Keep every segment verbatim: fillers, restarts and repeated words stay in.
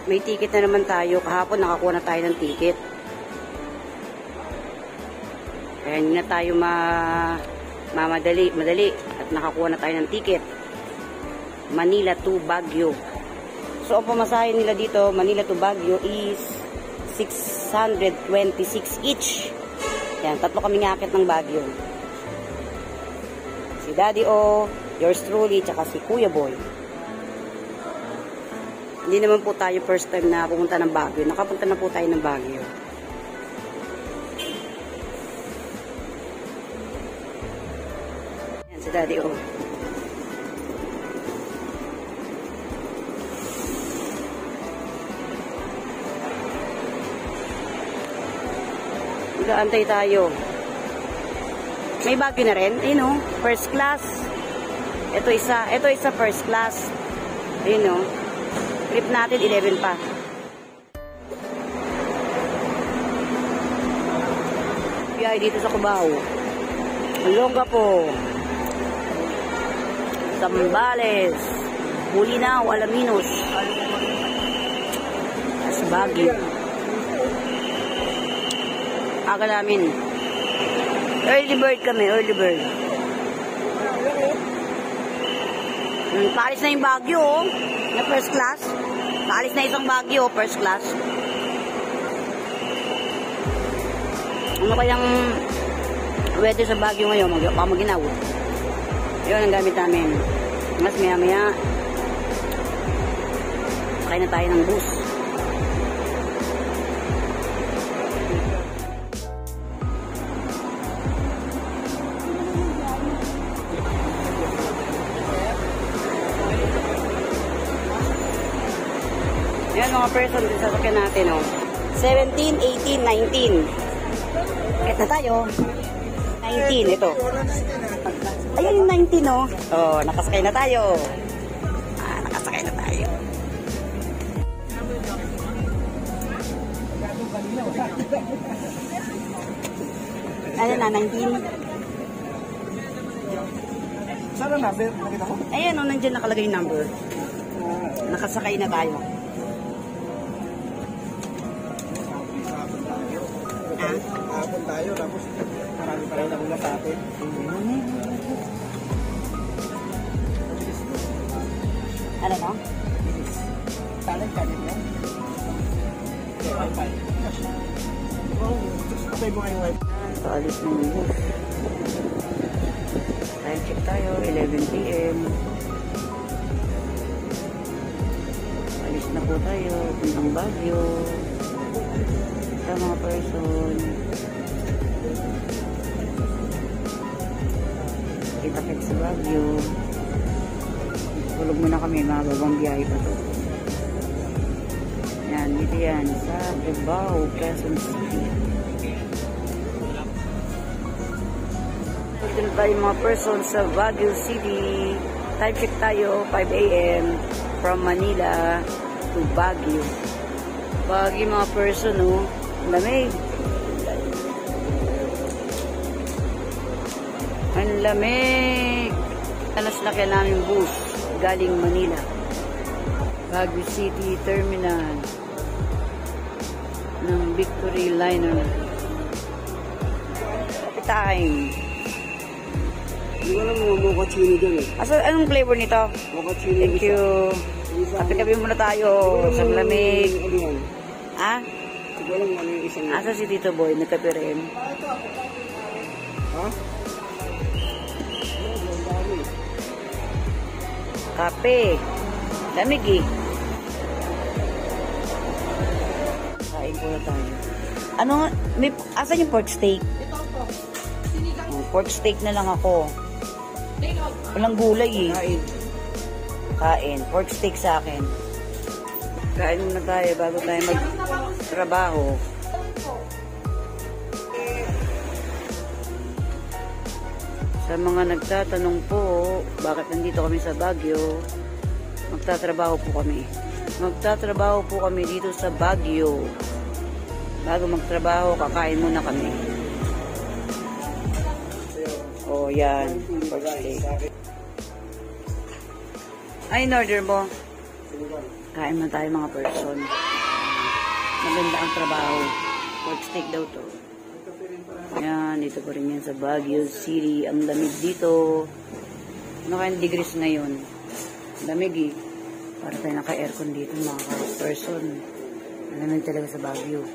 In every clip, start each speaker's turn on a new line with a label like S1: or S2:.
S1: may ticket na naman tayo. Kahapon nakakuha na tayo ng ticket. Kaya hindi na tayo ma mamadali, madali. At nakakuha na tayo ng ticket. Manila to Baguio. So, ang pamasahe nila dito, Manila to Baguio is six hundred twenty-six each. Yan, tatlo kami ngakit ng Baguio. Si Daddy O, yours truly, tsaka si Kuya Boy. Hindi naman po tayo first time na pumunta ng Baguio. Nakapunta na po tayo ng Baguio. Yan, si Daddy O. Nag-aantay tayo. May Baguio na rin. Ayun o, first class. Ito isa, ito isa first class. Ayun o. Trip natin, eleven pa. Biyahe dito sa Cubao. Olongapo. Zambales. Bulinaw, Alaminos. Sa Baguio. Aga namin. Early bird kami, early bird. Hmm, paalis na yung Baguio, oh. Na first class. Paalis na isang Baguio, first class. Ano kayang weather sa Baguio ngayon? Mag Pamaginaw. Yun ang gamit namin. Mas maya maya sakay na tayo ng bus. Yan mga person din sa sakyan natin, oh. seventeen, eighteen, nineteen. Kahit na tayo. nineteen, ito. Ayan yung nineteen, oh. Oh, nakasakay na tayo. Ah, nakasakay na tayo. Ano na, nineteen?
S2: Saan ang number? Nakita ko?
S1: Ayan, oh, nandiyan nakalagay yung number. Nakasakay na tayo.
S2: Hapon tayo, tapos marami pa rin nakuha sa atin.
S1: Ano no?
S2: Talent ka din yan. Okay mo ngayon, wife.
S1: Paalis ng bus. Time check tayo, eleven p m Alis na po tayo, puntang Baguio. Sa mga person. Kita-kit sa Baguio. Tulog muna kami, mababang biyahe pa to. Yan, dito yan, sa Cubao, Quezon City. Dito tayo mga person sa Baguio City. Time check tayo, five a m from Manila to Baguio. Baguio mga person, oh. Lamig. Ang lamig. Alas na kaya namin bus galing Manila. Baguio City Terminal ng Victory Liner. Coffee time.
S2: Hindi ko alam mga mochaccino dyan eh.
S1: Asa, anong flavor nito?
S2: Mochaccino.
S1: Thank you. Kape-kape muna tayo sa lamig.
S2: Ano yan?
S1: Ha?
S2: Hindi ko alam ano yung isang...
S1: Asa si Tito Boy? Nagkape rin.
S2: Ha?
S1: Kape. Lamig eh. Kain po na tayo. Ano nga? May, asan yung pork steak? Oh, pork steak na lang ako. Walang gulay eh.
S2: Kain.
S1: Kain. Pork steak sa akin. Kain muna tayo bago tayo magtrabaho. Sa mga nagtatanong po, bakit nandito kami sa Baguio, magtatrabaho po kami. Magtatrabaho po kami dito sa Baguio. Bago magtrabaho, kakain muna kami. Oh, yan. Pork steak. Ay, in order mo. Kain man tayo mga person. Maganda ang trabaho. Pork steak daw to. Yan, dito pa rin yan sa Baguio City. Ang lamig dito. Ano kayang degrees ngayon? Lamig eh. Para tayo naka-aircon dito mga person. Ang lamig talaga sa Baguio.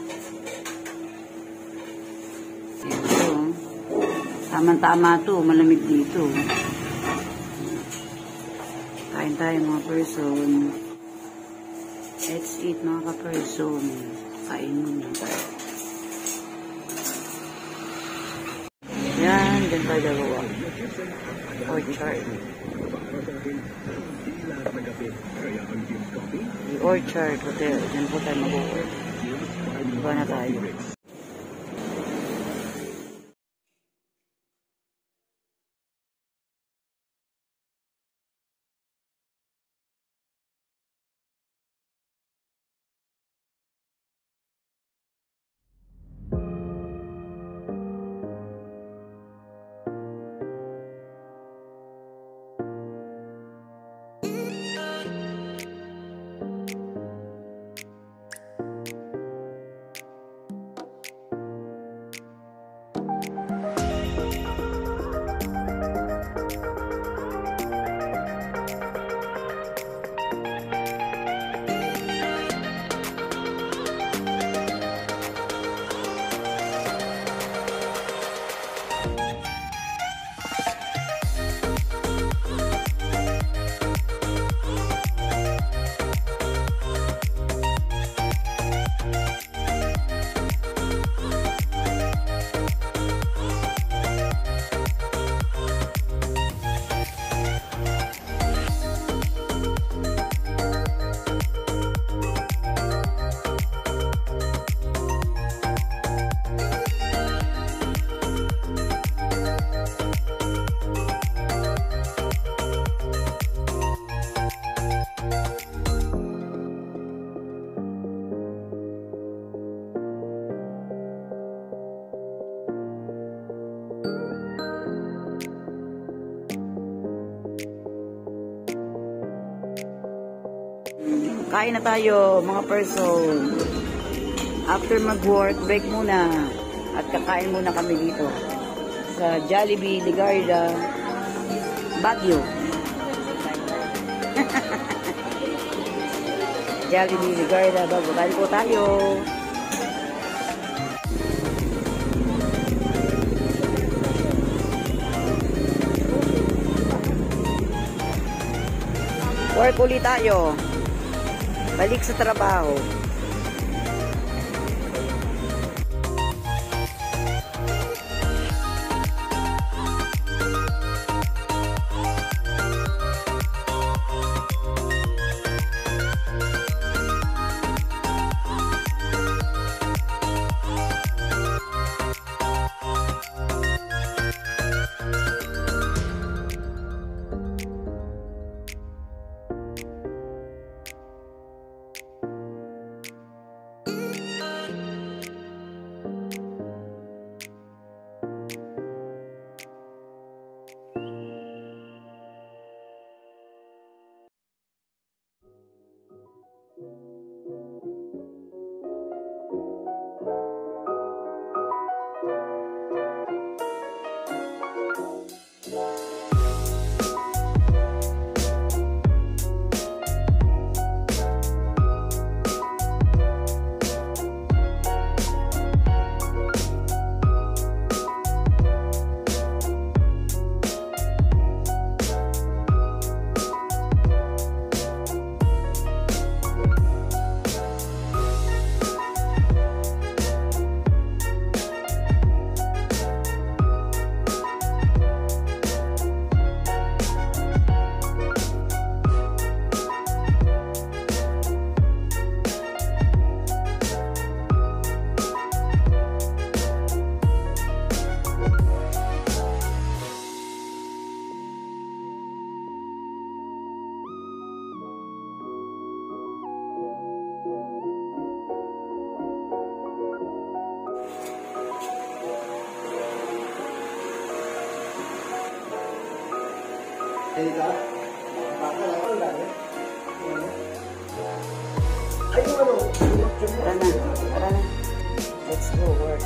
S1: Ito. Tama-tama to. Malamig dito. Kain tayo mga person. Let's eat mga ka-person. Kain muna tayo. Yan, dyan tayo dalawa. Orchard. The Orchard Hotel. Dyan po tayo mag-work. Iba na tayo. Kain na tayo mga person. After mag-work, break muna. At kakain muna kami dito. Sa Jollibee, Ligarda, Baguio. Jollibee, Ligarda, Baguio. Kain po tayo. Work ulit tayo. Balik sa trabaho.
S2: Hey, Doc. Bakit ako lang eh? Ay, yung ano?
S1: Tara na, tara na. Let's go work.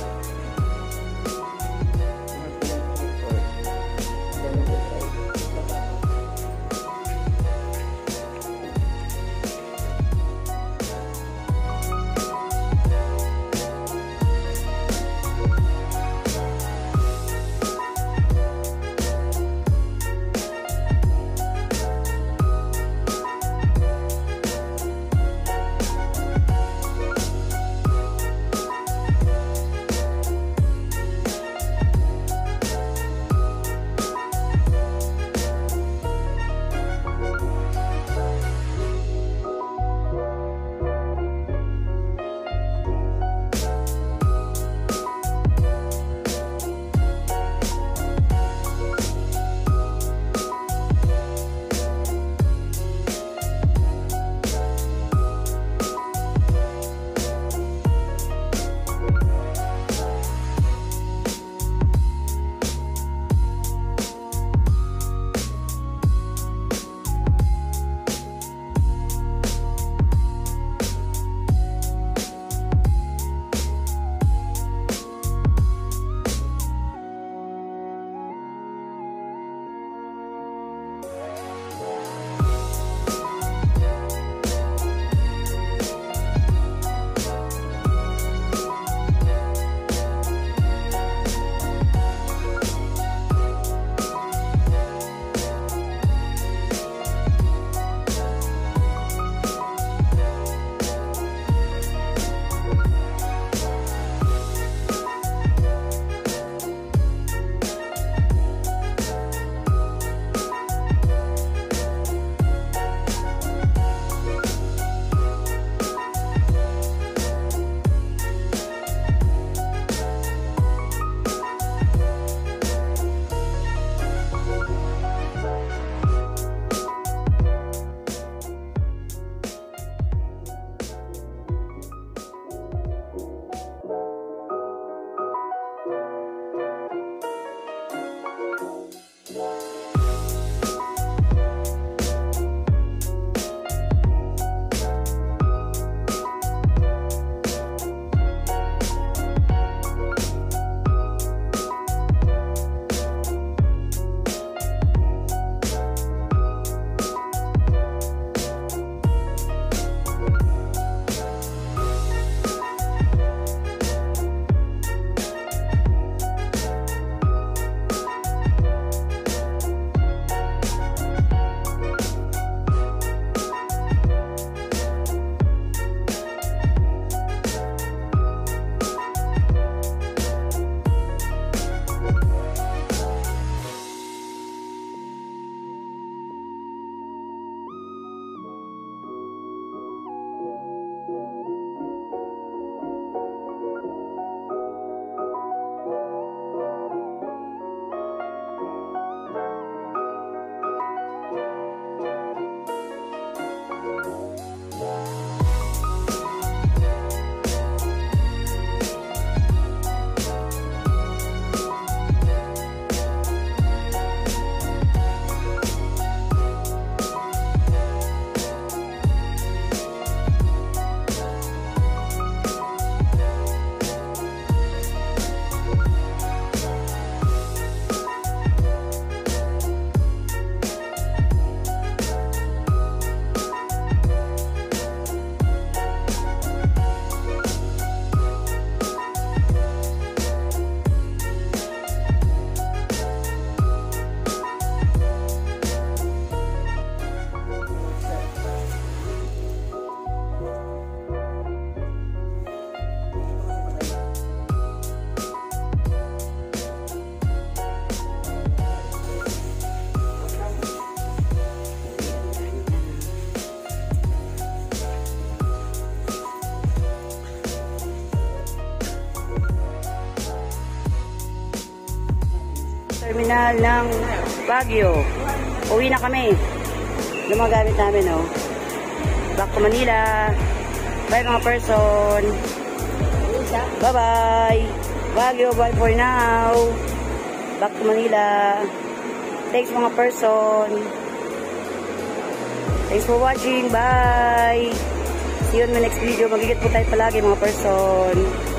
S1: terminal ng Baguio. Uwi na kami. Yung mga gamit namin, oh. Back to Manila. Bye mga person. Bye-bye. Baguio, bye for now. Back to Manila. Thanks mga person. Thanks for watching. Bye. See you on my next video. Magigit po tayo palagi mga person.